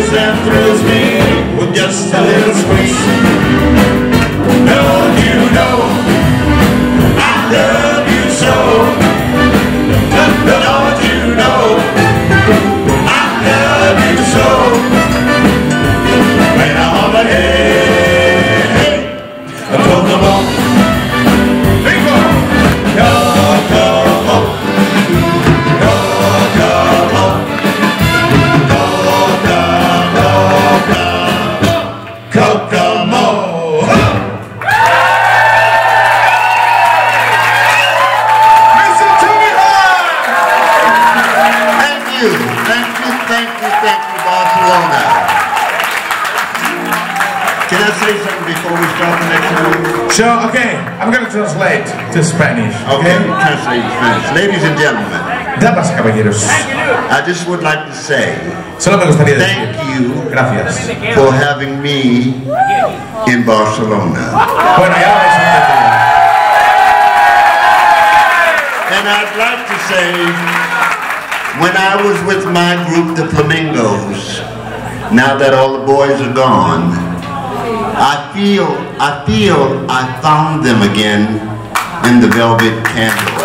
kills and thrills me with just a little squeeze. Don't you know I love you so? Don't you know I love you so? When I'm on the head, hey, come on, bingo, come on, Kokomo. Listen to me hard. Thank you, Barcelona. Can I say something before we start the next one? Sure, okay. I'm going to translate to Spanish. Okay, translate to Spanish. Ladies and gentlemen, damas y caballeros, I just would like to say solo me gustaría decir thank you gracias for having me in Barcelona. Bueno, ya lo habéis entendido. And I'd like to say, when I was with my group, the Flamingos, now that all the boys are gone, I feel I found them again in the Velvet Candle.